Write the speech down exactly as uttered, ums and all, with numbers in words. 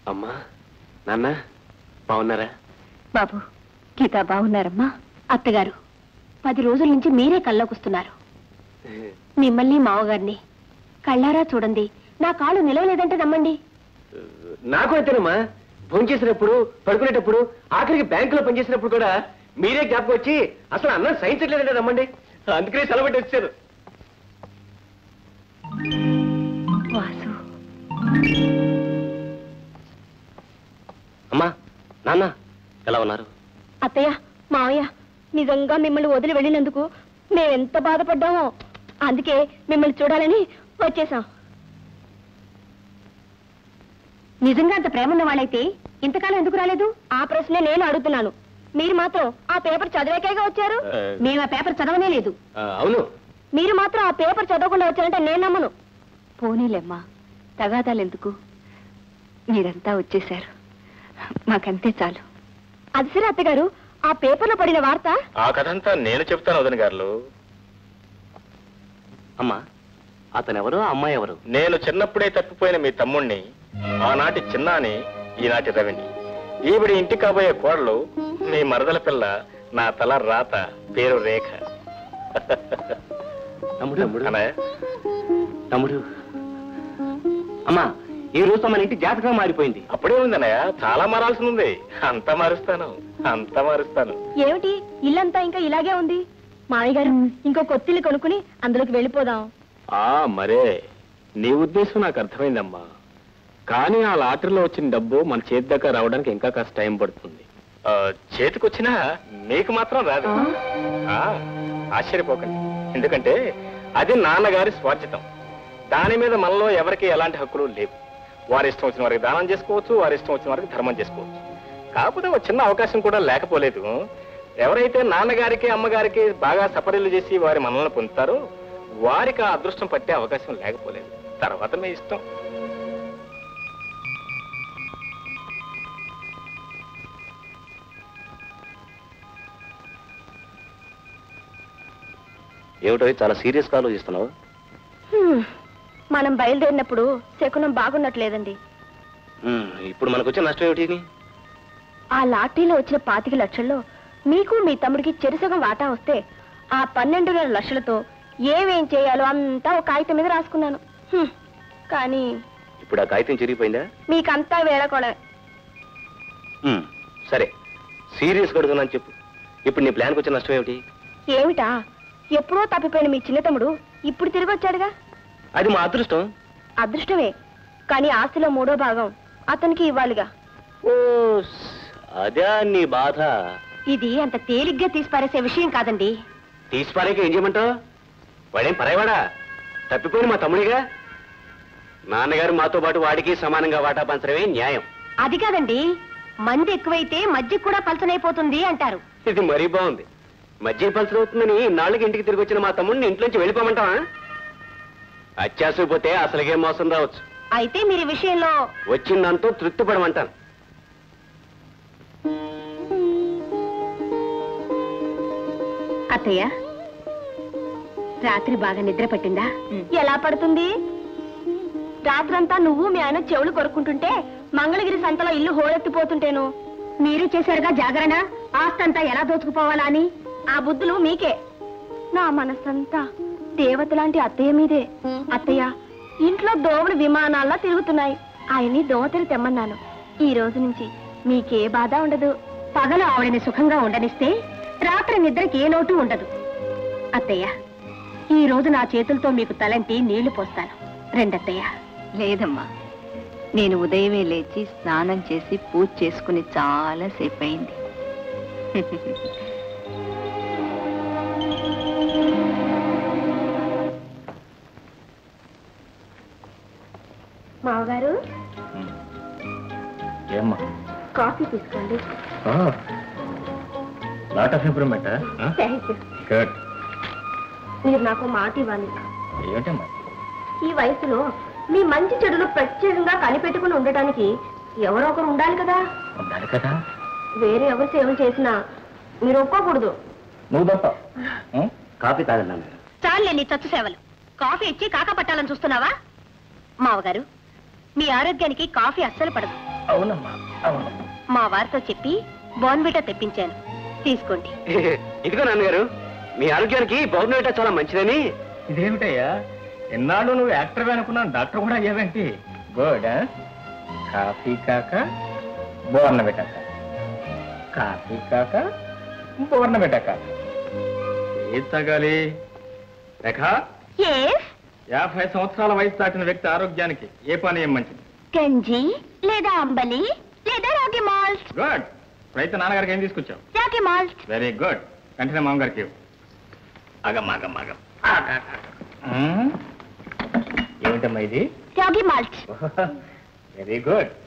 అమ్మా నాన్న బాగున్నారా? బాబు గీత బాగున్నారమ్మా? అత్తగారు పది రోజుల నుంచి మీరే కల్లోకొస్తున్నారు. మిమ్మల్ని మావగారిని కళ్ళారా చూడండి. నా కాళ్ళు నిలవలేదంటే నమ్మండి. నాకు అయితేనమ్మా ఫోన్ చేసినప్పుడు పడుకునేటప్పుడు ఆఖరికి బ్యాంకులో పనిచేసినప్పుడు కూడా మీరే జ్ఞాపకం వచ్చి అసలు అన్నం సహించట్లేదంటే నమ్మండి. అందుకనే సెలబెట్టి వచ్చారు. వాసు అమ్మా నాన్న ఎలా ఉన్నారు? అత్తయ్య మావయ్య నిజంగా మిమ్మల్ని వదిలి వెళ్ళినందుకు మేమెంత బాధపడ్డామో. అందుకే మిమ్మల్ని చూడాలని వచ్చేసాం. నిజంగా అంత ప్రేమ ఉన్న వాళ్ళైతే ఇంతకాలం ఎందుకు రాలేదు? ఆ ప్రశ్నే నేను అడుగుతున్నాను. మీరు మాత్రం ఆ పేపర్ చదివాకేగా వచ్చారు. మేము ఆ పేపర్ చదవనే లేదు. అవును, మీరు మాత్రం ఆ పేపర్ చదవకుండా వచ్చారంటే నేను నమ్మను. పోనీలేమ్మా, తగాదాలు ఎందుకు? మీరంతా వచ్చేశారు, మాకంతే చాలు. అది సరే అత్తగారు, ఆ పేపర్లో పడిన వార్త ఆ కథంతా నేను చెప్తాను వదిన గారు. అమ్మా అతనెవరు, అమ్మాయి ఎవరు? నేను చిన్నప్పుడే తప్పిపోయిన మీ తమ్ముణ్ణి, ఆనాటి చిన్నాని, ఈనాటి రవిని. ఈవిడి ఇంటి కాబోయే కోడలు మీ మరదల పిల్ల, నా తల రాత, పేరు రేఖ. తమ్ముడు తమ్ముడు తమ్ముడు అమ్మా ఈ రోజు మన ఇంటి జాతకం మారిపోయింది. అప్పుడే ఉందన్నయ్య, చాలా మారాల్సి ఉంది. అంతా మారుస్తాను, అంతా మారుస్తాను. ఏమిటి ఇల్లంతా ఇంకా ఇలాగే ఉంది? మామయ్య గారు ఇంకో కొత్తిల్లు కొనుక్కుని అందులోకి వెళ్ళిపోదాం. ఆ మరే, నీ ఉద్దేశం నాకు అర్థమైందమ్మా. కానీ ఆ లాటరీలో వచ్చిన డబ్బు మన చేతి దగ్గర రావడానికి ఇంకా కాస్త టైం పడుతుంది. చేతికొచ్చినా మీకు మాత్రం రాదు. ఆశ్చర్యపోకండి, ఎందుకంటే అది నాన్నగారి స్వార్జితం. దాని మీద మనలో ఎవరికి ఎలాంటి హక్కులు లేవు. వారి ఇష్టం వచ్చిన వారికి దానం చేసుకోవచ్చు, వారి ఇష్టం వచ్చిన వారికి ధర్మం చేసుకోవచ్చు. కాకపోతే ఒక చిన్న అవకాశం కూడా లేకపోలేదు. ఎవరైతే నాన్నగారికి అమ్మగారికి బాగా సపరీలు చేసి వారి మనల్ని పొందుతారో వారికి ఆ అదృష్టం పట్టే అవకాశం లేకపోలేదు. తర్వాత మీ ఇష్టం. ఏమిటో చాలా సీరియస్ గా ఆలోచిస్తున్నావు? మనం బయలుదేరినప్పుడు శకునం బాగున్నట్లేదండి. ఇప్పుడు మనకు వచ్చే నష్టం ఏమిటి? ఆ లాటరీలో వచ్చిన పాతిక లక్షల్లో మీకు మీ తమ్ముడికి చెరుసగం వాటా వస్తే ఆ పన్నెండున్నర లక్షలతో ఏమేం చేయాలో అంతా ఒక కాగితం మీద రాసుకున్నాను. కానీ ఇప్పుడు ఆ కాగితం చిరిగిపోయిందా? మీకంతా వేళకోళ. సరే సీరియస్ కడుగుతున్నాను చెప్పు. ఇప్పుడు నీ ప్లాన్కి వచ్చిన నష్టం ఏమిటి? ఏమిటా? ఎప్పుడో తప్పిపోయిన మీ చిన్న తమ్ముడు ఇప్పుడు తిరిగి వచ్చాడుగా. అది మా అదృష్టం. అదృష్టమే, కానీ ఆస్తిలో మూడో భాగం అతనికి ఇవ్వాలిగా. ఓ అదే నీ బాధ. ఇది అంత తేలిగ్గా తీసిపారేసే విషయం కాదండి. తీసిపారేక ఏం చేయమంటావు? వాడేం పరాయవాడా? తప్పిపోయిన మా తమ్ముడిగా. నాన్నగారు మాతో పాటు వాడికి సమానంగా వాటా పంచడమే న్యాయం. అది కాదండి, మంది ఎక్కువైతే మధ్య కూడా పలచనైపోతుంది అంటారు. ఇది మరీ బాగుంది. మధ్య పలచనవుతుందని నాలుగు ఇంటికి తిరిగి వచ్చిన మా తమ్ముడిని ఇంట్లోంచి వెళ్ళిపోమంటావా? అత్యాసపోతే అసలుగే మోసం రావచ్చు. అయితే మీరు విషయంలో వచ్చిందంతో తృప్తి పడమంటాను. అత్తయ్య రాత్రి బాగా నిద్ర పట్టిందా? ఎలా పడుతుంది? రాత్రంతా నువ్వు మీ ఆయన చెవులు కొరుక్కుంటుంటే మంగళగిరి సంతలో ఇల్లు హోరెత్తిపోతుంటేను మీరు చేశారుగా జాగరణ, ఆస్తంతా ఎలా దోచుకుపోవాలా అని. ఆ బుద్ధులు మీకే. నా మనసంతా దేవత లాంటి అత్తయ్య మీదే. అత్తయ్య ఇంట్లో దోవలు విమానాల్లో తిరుగుతున్నాయి. ఆయన్ని దోవతలు తెమ్మన్నాను. ఈ రోజు నుంచి మీకే బాధ ఉండదు. పగలు ఆవిడని సుఖంగా ఉండనిస్తే రాత్రి నిద్రకి ఏ లోటు ఉండదు. అత్తయ్య ఈ రోజు నా చేతులతో మీకు తలంటి నీళ్లు పోస్తాను. రెండత్తయ్య. లేదమ్మా, నేను ఉదయమే లేచి స్నానం చేసి పూజ చేసుకుని చాలా సేపు అయింది. మావగారు ఏమ్మా? కాఫీ తీసుకోండి. Lot of improvement. మీరు నాకు మాట ఇవ్వాలి. ఏమిటమ్మా? ఈ వయసులో మీ మంచి చెడులు ప్రత్యేకంగా కనిపెట్టుకుని ఉండటానికి ఎవరో ఒకరు ఉండాలి కదా. ఉండాలి కదా. వేరే ఎవరు సేవలు చేసినా మీరు ఒప్పుకోకూడదు. నువ్వు తప్ప. కాఫీ తాగన్నా? చాలే నీ చచ్చు సేవలు. కాఫీ ఇచ్చి కాక పట్టాలని చూస్తున్నావా? మావగారు మీ ఆరోగ్యానికి కాఫీ అస్సలు పడదు. అవునమ్మా అవును. మా వారితో చెప్పి బోన్విటా తెప్పించాను, తీసుకోండి. ఇదిగో నాన్నగారు, మీ ఆరోగ్యానికి బౌర్నవిటా చాలా మంచిదని. ఇదేమిటయ్యా, ఎన్నాళ్ళు నువ్వు యాక్టర్ అనుకున్నాను, డాక్టర్ కూడా అయ్యావేంటి? గుడ్. కాఫీ కాక బోర్నబెట్టాక, కాఫీ కాక బోర్నబెట్టాక ఏది తాగాలి? రేఖ, ఎస్, యాభై సంవత్సరాల వయసు దాటిన వ్యక్తి ఆరోగ్యానికి ఏ పానీయం మంచిది? గంజి లేదా అంబలి లేదా రాగి మాల్ట్. గుడ్. ఇప్పుడైతే నాన్నగారికి ఏం తీసుకొచ్చావు? రాగి మాల్ట్. Very good. వెంటనే మామగారికి ఇవ్వు. అగం అగం అగం. ఏమిటమ్మా ఇది? రాగి మాల్ట్. Very good.